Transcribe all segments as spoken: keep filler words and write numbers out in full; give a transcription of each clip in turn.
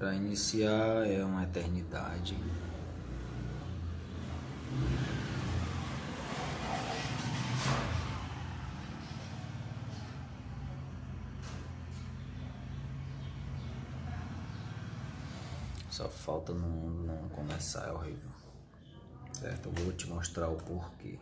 Para iniciar é uma eternidade. Só falta no mundo não começar, é horrível. Certo? Eu vou te mostrar o porquê.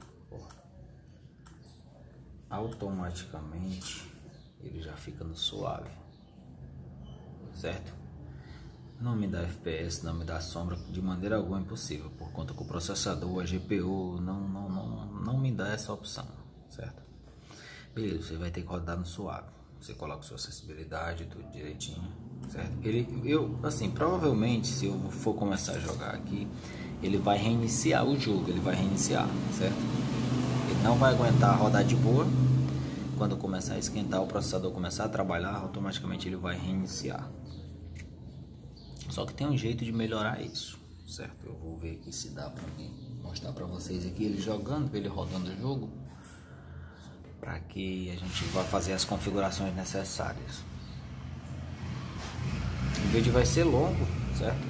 Automaticamente ele já fica no suave. Certo? Não me dá F P S, não me dá sombra de maneira alguma, é impossível, por conta que o processador, a G P U não, não, não, não me dá essa opção, certo? Beleza, você vai ter que rodar no suave. Você coloca sua acessibilidade, tudo direitinho, certo? Ele, eu, assim, provavelmente, se eu for começar a jogar aqui, ele vai reiniciar o jogo, ele vai reiniciar, certo? Ele não vai aguentar rodar de boa. Quando começar a esquentar, o processador começar a trabalhar, automaticamente ele vai reiniciar. Só que tem um jeito de melhorar isso, certo? Eu vou ver aqui se dá pra mim mostrar pra vocês aqui ele jogando, ele rodando o jogo, para que a gente vá fazer as configurações necessárias. O vídeo vai ser longo, certo?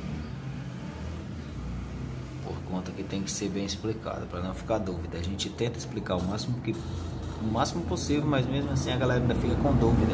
Por conta que tem que ser bem explicado, para não ficar dúvida. A gente tenta explicar o máximo que o máximo possível, mas mesmo assim a galera ainda fica com dúvida.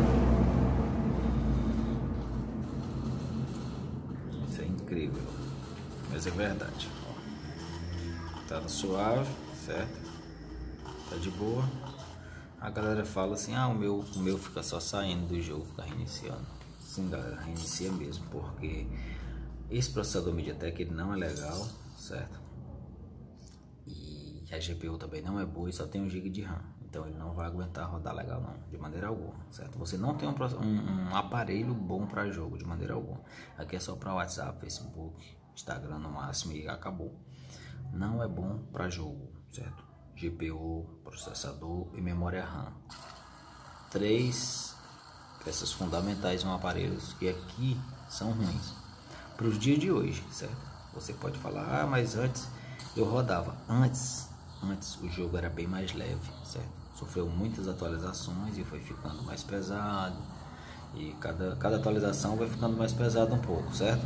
Isso é incrível, mas é verdade. Tá no suave, certo? Tá de boa. A galera fala assim, ah, o meu, o meu fica só saindo do jogo, fica reiniciando. Sim, galera, reinicia mesmo, porque esse processador MediaTek ele não é legal, certo? E a G P U também não é boa e só tem um giga de RAM. Então ele não vai aguentar rodar legal não, de maneira alguma, certo? Você não tem um, um, um aparelho bom para jogo, de maneira alguma. Aqui é só para WhatsApp, Facebook, Instagram no máximo e acabou. Não é bom para jogo, certo? G P U, processador e memória RAM. Três peças fundamentais em um aparelho que aqui são ruins para os dias de hoje, certo? Você pode falar, ah, mas antes eu rodava. Antes, antes o jogo era bem mais leve, certo? Sofreu muitas atualizações e foi ficando mais pesado. E cada, cada atualização vai ficando mais pesado um pouco, certo?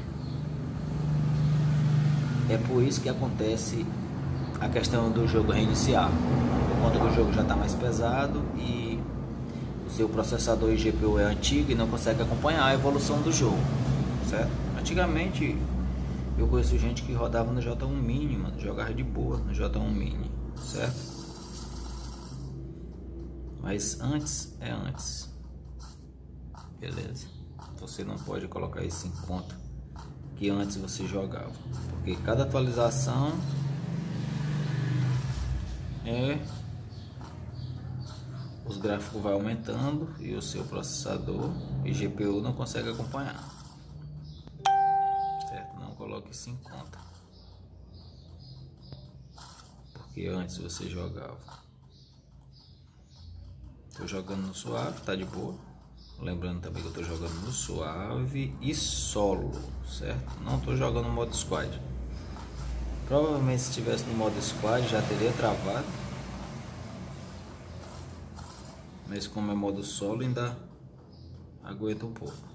É por isso que acontece a questão do jogo reiniciar, por conta que o jogo já está mais pesado e o seu processador e G P U é antigo e não consegue acompanhar a evolução do jogo, certo? Antigamente eu conheço gente que rodava no J um Mini, mano, jogava de boa no J um Mini, certo? Mas antes é antes, beleza? Você não pode colocar isso em conta que antes você jogava, porque cada atualização é, os gráficos vai aumentando e o seu processador e G P U não consegue acompanhar, certo? Não coloque isso em conta, porque antes você jogava. Tô jogando no suave, tá de boa. Lembrando também que eu tô jogando no suave e solo, certo? Não tô jogando no modo squad. Provavelmente se estivesse no modo squad já teria travado, mas como é modo solo ainda aguenta um pouco.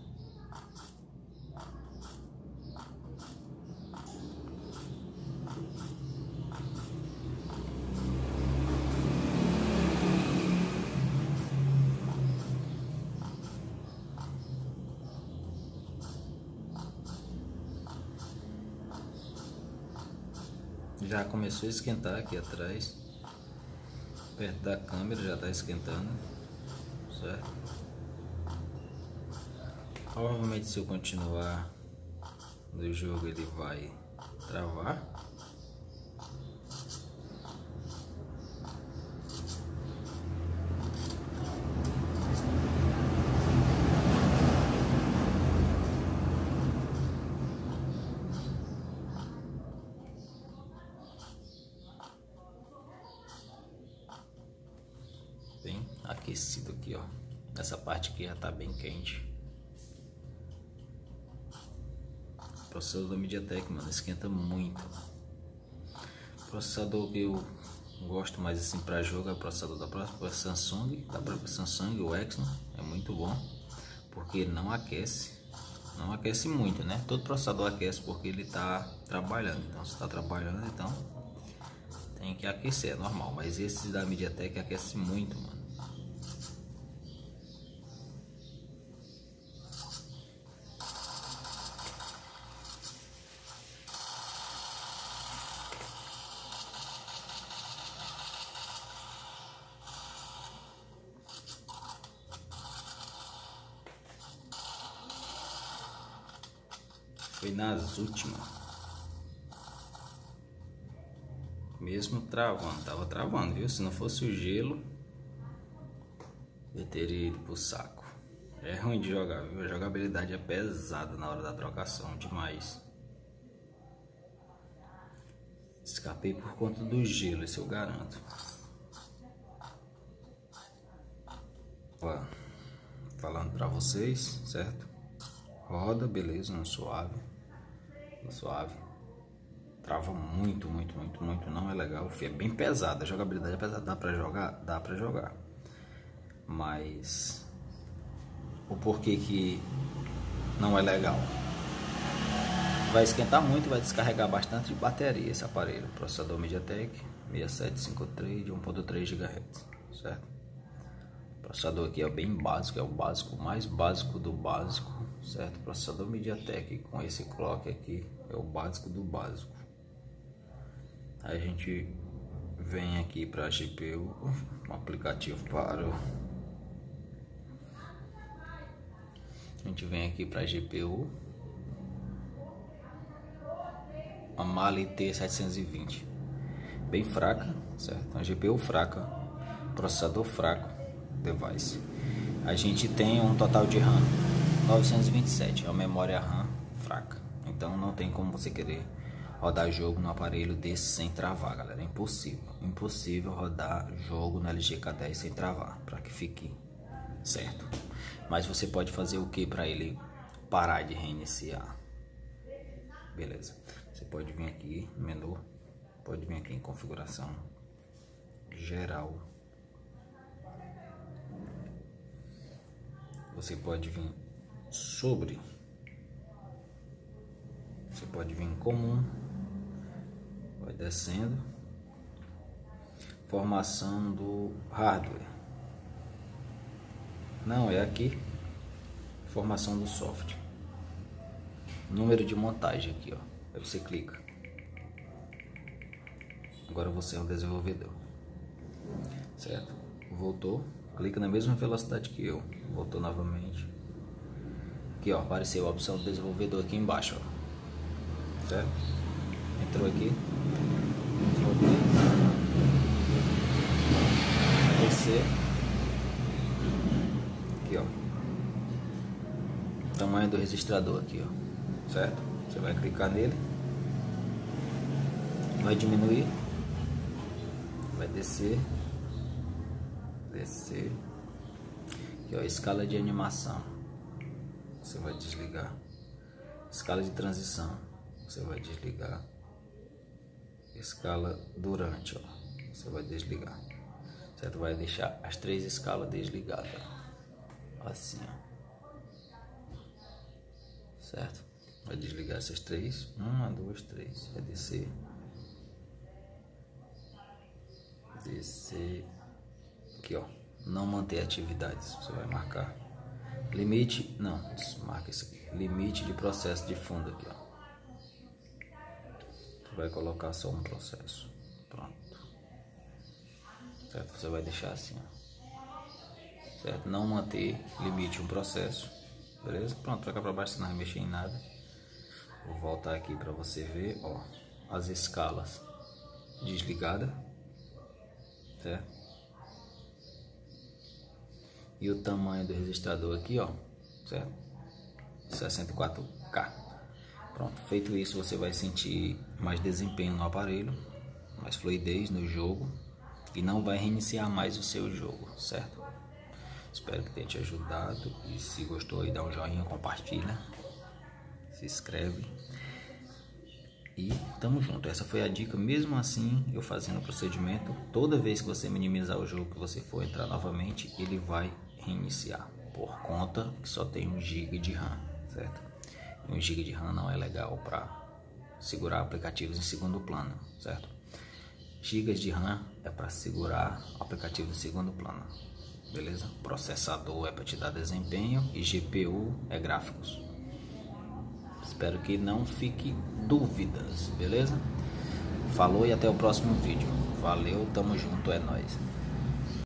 Já começou a esquentar aqui atrás, perto da câmera já está esquentando, certo? Provavelmente se eu continuar no jogo ele vai travar. Bem aquecido aqui, ó. Essa parte aqui já tá bem quente. O processador do MediaTek, mano, esquenta muito. O processador que eu gosto mais assim para jogo é o processador da própria Samsung, da própria Samsung, o Exynos, é muito bom, porque ele não aquece, não aquece muito, né? Todo processador aquece porque ele está trabalhando. Então, se está trabalhando, então tem que aquecer, é normal. Mas esse da MediaTek aquece muito, mano. Foi nas últimas. Mesmo travando, tava travando, viu? Se não fosse o gelo, eu teria ido pro saco. É ruim de jogar, viu? A jogabilidade é pesada na hora da trocação, demais. Escapei por conta do gelo, isso eu garanto. Ó, falando pra vocês, certo? Roda, beleza, no suave. No suave. Trava muito, muito, muito, muito. Não é legal. É bem pesada. A jogabilidade é pesada. Dá pra jogar? Dá pra jogar. Mas o porquê que não é legal? Vai esquentar muito, vai descarregar bastante bateria esse aparelho. Processador MediaTek seis sete cinco três de um ponto três gigahertz, certo? O processador aqui é bem básico, é o básico, mais básico do básico, certo? O processador MediaTek com esse clock aqui é o básico do básico. Aí a gente vem aqui para a G P U, um aplicativo para o... A gente vem aqui para a G P U, a Mali T setecentos e vinte, bem fraca, certo? A G P U fraca, processador fraco, device. A gente tem um total de RAM novecentos e vinte e sete, é uma memória RAM fraca, então não tem como você querer rodar jogo no aparelho desse sem travar, galera. É impossível, impossível rodar jogo no L G K dez sem travar, para que fique certo. Mas você pode fazer o que para ele parar de reiniciar? Beleza, você pode vir aqui no menu, pode vir aqui em configuração geral. Você pode vir sobre, você pode vir em comum, vai descendo, formação do hardware, não é aqui, formação do software, número de montagem aqui, ó. Aí você clica, agora você é um desenvolvedor, certo? Voltou, clica na mesma velocidade que eu, voltou novamente, aqui ó, apareceu a opção do desenvolvedor aqui embaixo, ó. Certo? Entrou aqui, entrou aqui, vai descer, aqui ó, tamanho do registrador aqui ó, certo? Você vai clicar nele, vai diminuir, vai descer, descer, aqui ó, escala de animação, você vai desligar, escala de transição, você vai desligar, escala durante, ó, você vai desligar, certo? Vai deixar as três escalas desligadas, assim, ó, certo? Vai desligar essas três, uma, duas, três, vai descer, descer, aqui ó, não manter atividades, você vai marcar, limite, não, marca isso aqui, limite de processo de fundo aqui ó. Vai colocar só um processo, pronto, certo? Você vai deixar assim, ó. Certo? Não manter limite um processo, beleza? Pronto, pra cá pra baixo você não vai mexer em nada. Vou voltar aqui para você ver, ó, as escalas desligada, certo? E o tamanho do registrador aqui, ó, certo? sessenta e quatro K. Pronto, feito isso, você vai sentir mais desempenho no aparelho, mais fluidez no jogo e não vai reiniciar mais o seu jogo, certo? Espero que tenha te ajudado e se gostou aí dá um joinha, compartilha, se inscreve e tamo junto. Essa foi a dica. Mesmo assim, eu fazendo o procedimento, toda vez que você minimizar o jogo, que você for entrar novamente, ele vai reiniciar por conta que só tem um giga de RAM, certo? um giga de RAM não é legal para segurar aplicativos em segundo plano, certo? Gigas de RAM é para segurar aplicativos em segundo plano, beleza? Processador é para te dar desempenho e G P U é gráficos. Espero que não fique dúvidas, beleza? Falou e até o próximo vídeo. Valeu, tamo junto, é nóis.